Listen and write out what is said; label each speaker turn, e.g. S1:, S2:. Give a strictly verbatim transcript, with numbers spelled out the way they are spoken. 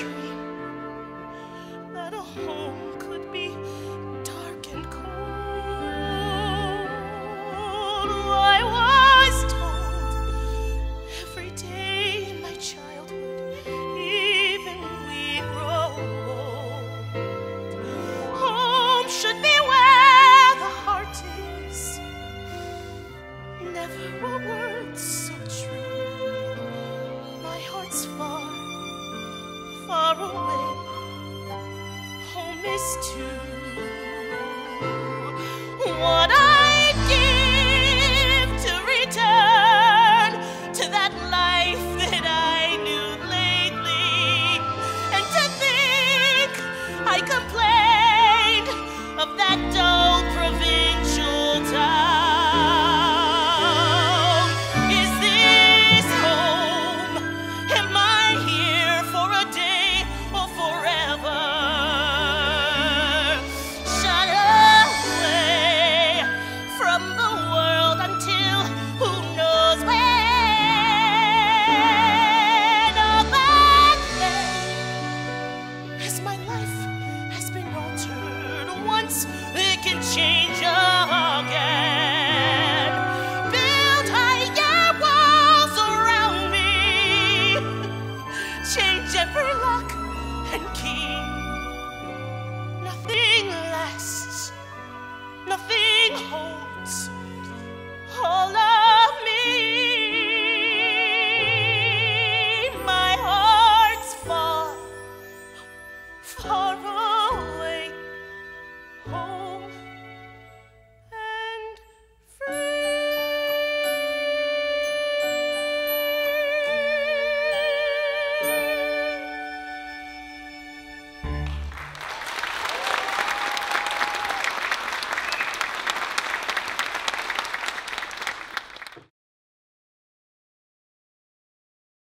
S1: dream that a home could be dark and cold. I was told every day in my childhood, even we grow old, home should be where the heart is. Never were words so true. My heart's far, far away. Home is too